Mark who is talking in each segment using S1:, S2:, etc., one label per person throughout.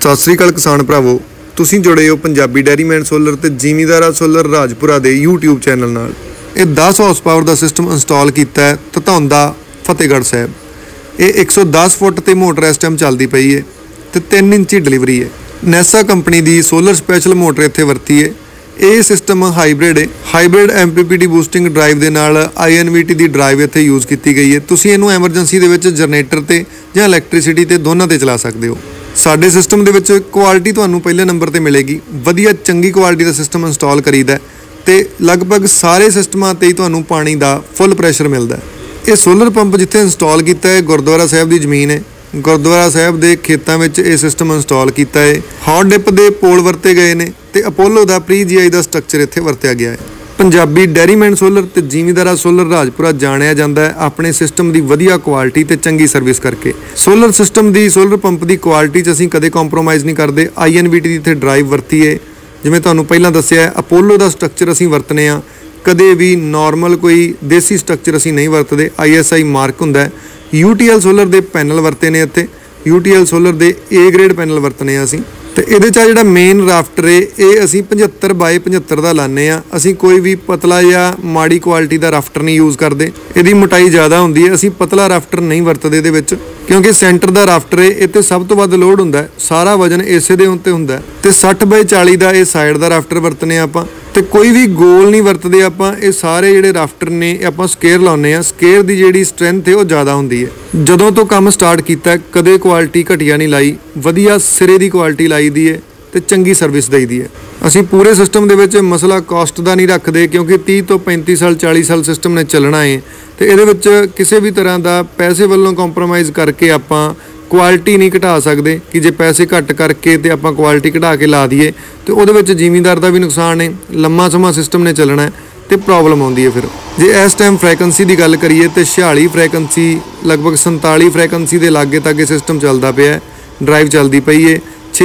S1: सत श्री अकाल किसान भरावो, तुसीं जुड़े हो पंजाबी डेयरीमैन सोलर ते जिमीदारा सोलर राजपुरा दे यूट्यूब चैनल नाल। ये 10 हाउस पावर का सिस्टम इंस्टॉल किया है धतौंदा फतेहगढ़ साहब। ये 110 फुट ते मोटर इस टाइम चलती पई है ते 3 इंची डिलीवरी है। नैसा कंपनी की सोलर स्पैशल मोटर इत्थे वरती है। ये सिस्टम हाईब्रिड है। हाईब्रिड MPPT बूस्टिंग ड्राइव के नाल INVT की ड्राइव इत्थे यूज़ की गई है। तुसीं इहनूं एमरजेंसी दे विच जनरेटर ते जां इलैक्ट्रिसिटी ते दोनों ते चला सकते हो। साडे सिस्टम दे विच क्वालिटी तुहानूं पहले नंबर ते मिलेगी। वधिया चंगी क्वालिटी का सिस्टम इंस्टॉल करीदा ते लगभग सारे सिस्टमां ते ही तुहानूं पानी का फुल प्रैशर मिलदा है। ये सोलर पंप जिथे इंस्टॉल किया है गुरुद्वारा साहब की जमीन है। गुरुद्वारा साहब के खेतों में ये सिस्टम इंस्टॉल किया है। हॉट डिप के पोल वरते गए हैं तो अपोलो का प्री GI का स्ट्रक्चर इत्थे वरत्या गया है। पंजाबी डेयरीमैन सोलर ते जिमीदारा सोलर राजपुरा जानिया जाता है अपने सिस्टम की वधिया क्वालिटी ते चंगी सर्विस करके। सोलर सिस्टम की सोलर पंप की क्वालिटी असीं कदे कॉम्प्रोमाइज़ नहीं करते। INVT की इत्थे ड्राइव वरती है। जिवें तुहानूं पहलां दस्सिआ अपोलो का स्ट्रक्चर असीं वरतने आ। कदे भी नॉर्मल कोई देसी स्ट्रक्चर असीं नहीं वरतते। ISI मार्क हुंदा है। UTL सोलर के पैनल वरते ने इत्थे। UTL सोलर के A ग्रेड पैनल वरतने असीं तो ये जिहड़ा मेन राफ्टर है ये असीं 75 बाय 75 का लाने आ। असीं कोई भी पतला या माड़ी क्वालिटी का राफ्टर नहीं यूज़ करते। इसकी मोटाई ज़्यादा होंदी है। असीं पतला राफ्टर नहीं वरतते इहदे विच क्योंकि सेंटर का राफ्टर है ये सब तो वध लोड हुंदा है। सारा वजन इसे दे उत्ते हुंदा है ते 60 बाय 40 का ये साइड का राफ्टर वरतने आपां ते कोई भी गोल नहीं वरतते आपां। ये सारे जिहड़े राफ्टर ने आपां स्केयर लाउने आ। स्केयर की जिहड़ी स्ट्रेंथ है वो ज़्यादा हुंदी है। जदों तो काम स्टार्ट कीता कदे क्वालिटी घटिया नहीं लाई। वधिया सिरे की क्वालिटी लाई दी है ते चंगी सर्विस दई दी है। असीं पूरे सिस्टम दे विच मसला कॉस्ट का नहीं रखते क्योंकि 30 तो 35 साल 40 साल सिस्टम ने चलना है तो ये किसी भी तरह का पैसे वालों कॉम्प्रोमाइज़ करके आपां क्वालिटी नहीं घटा सकते कि जे पैसे घट करके तो आपां क्वालिटी घटा के ला दीए तो वो जिमीदार का भी नुकसान है। लम्मा समा सिस्टम ने चलना है तो प्रॉब्लम आउंदी है। फिर जे इस टाइम फ्रैकेंसी की गल करिए तो 46 फ्रैकेंसी लगभग 47 फ्रैकेंसी के लागे तक सिस्टम चलता पिया। ड्राइव चलती पई है।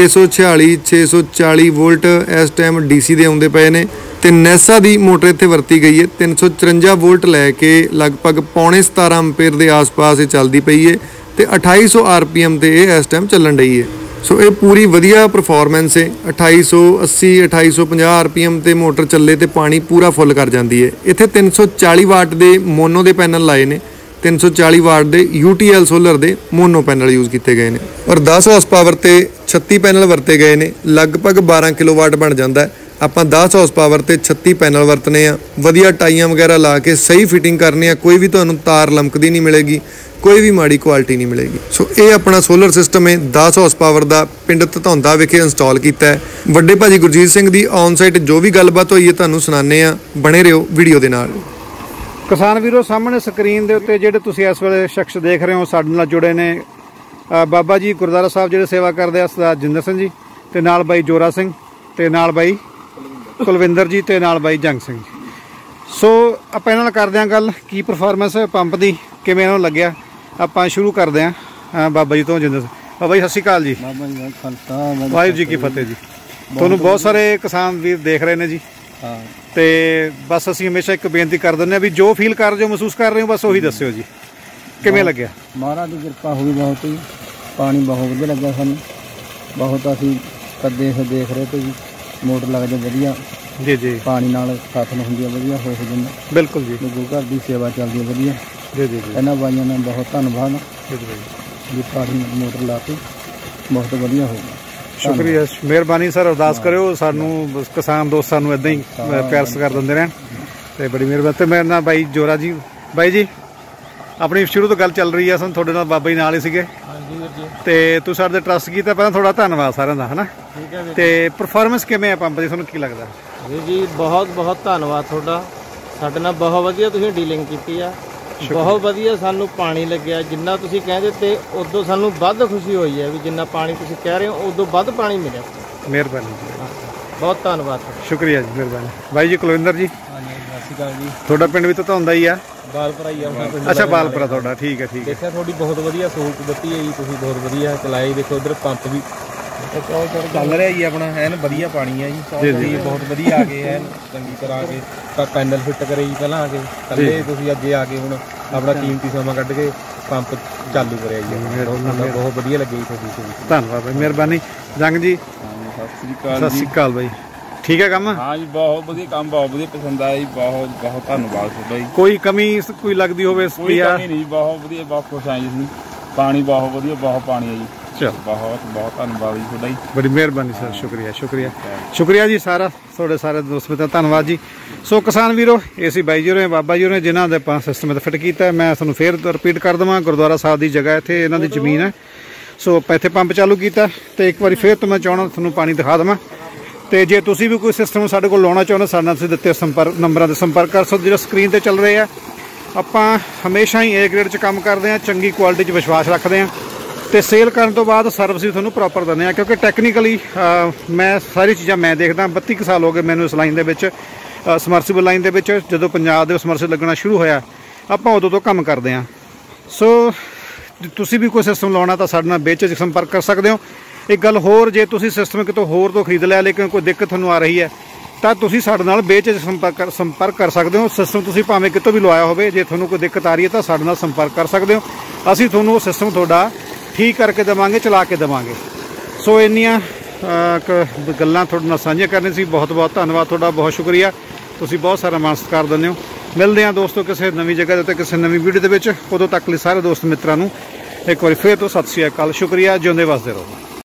S1: 646 640 वोल्ट इस टाइम DC के आउंदे पे ने ते नैसा की मोटर इत्थे वरती गई है। 354 वोल्ट लैके लगभग पौने 17 एम्पेयर के आस पास चलती पई है तो 2800 RPM ते इस टाइम चलन रही है। सो ये पूरी वधिया परफॉर्मेंस है। 2880 2850 RPM ते मोटर चले तो पानी पूरा फुल कर जाती है। इत्थे 340 वाट के मोनो के पैनल लाए ने। 340 वाट के UTL सोलर के मोनो पैनल यूज़ किए गए हैं और 10 हाउस पावर ते 36 पैनल वरते गए हैं। लगभग 12 किलोवाट बन जाता है। आपां 10 हाउस पावर ते 36 पैनल वरतने आ। वधिया टाइयां वगैरह ला के सही फिटिंग करनी। कोई भी तुहानूं तार लमकदी नहीं मिलेगी, कोई भी माड़ी क्वालिटी नहीं मिलेगी। सो ये अपना सोलर सिस्टम है 10 हाउस पावर का पिंड धतौंदा विखे इंस्टॉल किया है। वड्डे भाजी गुरजीत सिंह की ऑन साइट जो भी गलबात हुई है तुहानूं सुणाने आ। बने रहो वीडियो के नाल।
S2: किसान वीरों सामने स्क्रीन के उत्ते जिहड़े तुसीं इस वेले शख्स देख रहे हो साडे नाल जुड़े ने बाबा जी गुरुद्वारा साहब जिहड़े सेवा करदे आ सरदार जिंदर सिंह जी ते नाल बाई जोरा सिंह ते नाल बाई कुलविंदर जी ते नाल बाई जंग सिंह जी। सो आपां इन्हां नाल करदे आं गल की परफॉर्मेंस पंप दी किवें इन्हां नूं लग्गिया। आपां शुरू करदे आं बाबा जी तो जिंदर सिंह। बाबा जी सत श्री अकाल जी। वाहिगुरू जी की फतेह जी। तुहानूं बहुत सारे किसान वीर देख रहे हैं जी ते बस असीं हमेशा एक बेनती कर दिंदे भी जो फील कर रहे हो महसूस कर रहे हो बस उही दस्सिओ जी किवें लग्गिया।
S3: महाराज की किरपा होगी बहुत ही। पानी बहुत वधिया लग्या सानूं। बहुत असीं कदे देख रहे थे जी मोटर लग जाए वधिया
S2: जी जी
S3: पानी नाल साथन हुंदी है वधिया हो जांदा।
S2: बिल्कुल जी
S3: गुरु घर की सेवा चलती है वधिया
S2: जी जी जी।
S3: इन्हां बाईआं दा बहुत धन्नवाद जी। पानी मोटर ला के बहुत वधिया हो गया।
S2: शुक्रिया मेहरबानी सर। अरदास करो सानूं किसान दोस्त सानूं इदां ही प्यार सत्कार दिंदे रहन ते बड़ी मेहरबानी। ते मेरे नाल बाई जोरा जी। बाई जी अपनी शुरू तो गल चल रही है सन थोड़े नाल बाबा जी नाल ही सीगे ते तुसीं साडे ते ट्रस्ट कीता पहलां थोड़ा धन्नवाद सारिਆਂ ਦਾ है ना। ते परफॉर्मेंस किवें है पंप दी तुहानूं की लगदा
S4: जी? बहुत बहुत धन्नवाद तुहाडा। साडे नाल बहुत वधिया तुसीं डीलिंग कीती आ। बहुत वधिया सानूं पानी लग्गिया जिन्ना तुसीं कहंदे ते उदों सानूं वध खुशी होई है भी जिन्ना पानी तुसीं कह रहे हो उदों वध पानी मिलिया।
S2: मेहरबानी जी
S4: बहुत धन्नवाद।
S2: शुक्रिया जी मेहरबानी। बाई जी कुलविंदर जी
S4: सत श्री अकाल जी।
S2: तुहाडा पिंड भी धतौंदा ही आ?
S4: बालपुरा ही आ।
S2: अच्छा बालपुरा तुहाडा ठीक है ठीक है।
S4: देखिया थोड़ी बहुत वधिया सहूलत दित्ती है जी तुसीं बहुत वधिया चलाए। देखो उधर पंप भी चल रहा जी अपना एन वधिया पानी है जी। बहुत वधिया आ गए एन चंगी तरह आ गए पैनल फिट करे जी पहलां आ गए कल्ले तुसीं अगे आ गए हुण अपना कीमती समा कढ के पंप चालू करिया जी। बहुत वधिया लगे जी तुहाडी।
S2: धन्नवाद मेहरबानी। ਜੰਗ ਜੀ
S5: ਸਤਿ ਸ੍ਰੀ ਅਕਾਲ
S2: ਸਤਿ ਸ਼੍ਰੀ ਅਕਾਲ ਬਾਈ। ਠੀਕ ਹੈ ਕੰਮ?
S5: ਹਾਂ ਜੀ ਬਹੁਤ ਵਧੀਆ ਕੰਮ, ਬਹੁਤ ਵਧੀਆ ਪਸੰਦ ਆਇਆ ਜੀ। ਬਹੁਤ ਬਹੁਤ ਧੰਨਵਾਦ ਤੁਹਾਡਾ ਜੀ।
S2: ਕੋਈ ਕਮੀ ਕੋਈ ਲੱਗਦੀ ਹੋਵੇ?
S5: ਕੋਈ ਕਮੀ ਨਹੀਂ, ਬਹੁਤ ਵਧੀਆ, ਬਹੁਤ ਖੁਸ਼ ਆਂ ਜੀ ਅਸੀਂ। ਪਾਣੀ ਬਹੁਤ ਵਧੀਆ, ਬਹੁਤ ਪਾਣੀ ਹੈ ਜੀ।
S2: ਚਲੋ
S5: ਬਹੁਤ ਬਹੁਤ ਧੰਨਵਾਦ ਜੀ ਤੁਹਾਡਾ ਜੀ।
S2: ਬੜੀ ਮਿਹਰਬਾਨੀ ਸਰ, ਸ਼ੁਕਰੀਆ ਸ਼ੁਕਰੀਆ ਸ਼ੁਕਰੀਆ ਜੀ ਸਾਰਾ ਤੁਹਾਡੇ ਸਾਰੇ ਦੋਸਤ ਮਿੱਤਰਾਂ ਧੰਨਵਾਦ ਜੀ। ਸੋ ਕਿਸਾਨ ਵੀਰੋ, ਇਹ ਸੀ ਬਾਈ ਜੀ ਹੋਰੇ, ਬਾਬਾ ਜੀ ਹੋਰੇ, ਜਿਨ੍ਹਾਂ ਦੇ ਆਪਾਂ ਸਿਸਟਮ ਤੇ ਫਿੱਟ ਕੀਤਾ। ਮੈਂ ਤੁਹਾਨੂੰ ਫੇਰ ਰਿਪੀਟ ਕਰ ਦੇਵਾਂ, ਗੁਰਦੁਆਰਾ ਸਾਹਿਬ ਦੀ ਜਗ੍ਹਾ ਇੱਥੇ ਇਹਨਾਂ ਦੀ ਜ਼ਮੀਨ ਹੈ। ਸੋ ਆਪਾਂ ਇੱਥੇ ਪੰਪ ਚਾਲੂ ਕੀਤਾ ਤੇ ਇੱਕ ਵਾਰੀ ਫੇਰ ਤੋਂ ਮੈਂ ਚਾਹਣਾ ਤੁਹਾਨੂੰ ਪਾਣੀ ਦਿਖਾ ਦੇਵਾਂ। ਤੇ ਜੇ ਤੁਸੀਂ ਵੀ ਕੋਈ ਸਿਸਟਮ ਸਾਡੇ ਕੋਲ ਲਾਉਣਾ ਚਾਹੁੰਦੇ, ਸਾਡੇ ਨਾਲ ਤੁਸੀਂ ਦਿੱਤੇ ਨੰਬਰਾਂ 'ਤੇ ਸੰਪਰਕ ਕਰ ਸਕਦੇ, ਜਿਹੜਾ ਸਕਰੀਨ ਤੇ ਚੱਲ ਰਹੇ ਆ। ਆਪਾਂ ਹਮੇਸ਼ਾ ਹੀ A ਗ੍ਰੇਡ 'ਚ ਕੰਮ ਕਰਦੇ ਹਾਂ, ਚੰਗੀ ਕੁਆਲਿਟੀ 'ਚ ਵਿਸ਼ਵਾਸ ਰੱਖਦੇ ਹਾਂ ਤੇ ਸੇਲ ਕਰਨ ਤੋਂ ਬਾਅਦ ਸਰਵਿਸ ਵੀ ਤੁਹਾਨੂੰ ਪ੍ਰੋਪਰ ਦਿੰਦੇ ਹਾਂ। ਕਿਉਂਕਿ ਟੈਕਨੀਕਲੀ ਮੈਂ ਸਾਰੀ ਚੀਜ਼ਾਂ ਮੈਂ ਦੇਖਦਾ। 32 ਕੁ ਸਾਲ ਹੋ ਗਏ ਮੈਨੂੰ ਇਸ ਲਾਈਨ ਦੇ ਵਿੱਚ, ਸਮਰਸੀਬਲ ਲਾਈਨ ਦੇ ਵਿੱਚ। ਜਦੋਂ ਪੰਜਾਬ ਦੇ ਸਮਰਸੀਬਲ ਲੱਗਣਾ ਸ਼ੁਰੂ ਹੋਇਆ, ਆਪਾਂ ਉਦੋਂ ਤੋਂ ਕੰਮ ਕਰਦੇ ਹਾਂ। ਸੋ ਤੁਸੀਂ ਵੀ ਕੋਈ ਸਿਸਟਮ ਲਾਉਣਾ ਤਾਂ ਸਾਡੇ ਨਾਲ ਬੇਝਿਜਕ ਸੰਪਰਕ ਕਰ ਸਕਦੇ ਹੋ। ਇੱਕ ਗੱਲ ਹੋਰ, ਜੇ ਤੁਸੀਂ ਸਿਸਟਮ ਕਿਤੋਂ ਹੋਰ ਤੋਂ ਖਰੀਦ ਲਿਆ ਲੇਕਿਨ ਕੋਈ ਦਿੱਕਤ ਤੁਹਾਨੂੰ ਆ ਰਹੀ ਹੈ ਤਾਂ ਤੁਸੀਂ ਸਾਡੇ ਨਾਲ ਬੇਝਿਜਕ ਸੰਪਰਕ ਕਰ ਸਕਦੇ ਹੋ। ਸਿਸਟਮ ਤੁਸੀਂ ਭਾਵੇਂ ਕਿਤੋਂ ਵੀ ਲਵਾਇਆ ਹੋਵੇ, ਜੇ ਤੁਹਾਨੂੰ ਕੋਈ ਦਿੱਕਤ ਆ ਰਹੀ ਹੈ ਤਾਂ ਸਾਡੇ ਨਾਲ ਸੰਪਰਕ ਕਰ ਸਕਦੇ ਹੋ। ਅਸੀਂ ਤੁਹਾਨੂੰ ਉਹ ਸਿਸਟਮ ਤੁਹਾਡਾ ਠੀਕ ਕਰਕੇ ਦੇਵਾਂਗੇ, ਚਲਾ ਕੇ ਦੇਵਾਂਗੇ। ਸੋ ਇੰਨੀਆਂ ਗੱਲਾਂ ਤੁਹਾਡੇ ਨਾਲ ਸਾਂਝੀਆਂ ਕਰਨੀਆਂ ਸੀ। ਬਹੁਤ ਬਹੁਤ ਧੰਨਵਾਦ ਤੁਹਾਡਾ, ਬਹੁਤ ਸ਼ੁਕਰੀਆ। ਤੁਸੀਂ ਬਹੁਤ ਸਾਰਾ ਮਾਣ ਸਤਿਕਾਰ ਦਿੰਦੇ ਹੋ। ਮਿਲਦੇ ਹਾਂ ਦੋਸਤੋ ਕਿਸੇ ਨਵੀਂ ਜਗ੍ਹਾ ਦੇ ਉੱਤੇ, ਕਿਸੇ ਨਵੀਂ ਵੀਡੀਓ ਦੇ ਵਿੱਚ। ਉਦੋਂ ਤੱਕ ਲਈ ਸਾਰੇ ਦੋਸਤ ਮਿੱਤਰਾਂ ਨੂੰ ਇੱਕ ਵਾਰੀ ਫੇਰ ਤੋਂ ਸਤਿ ਸ਼੍ਰੀ ਅਕਾਲ, ਸ਼ੁਕਰੀਆ। ਜਿਉਂਦੇ ਵਸਦੇ ਰਹੋ।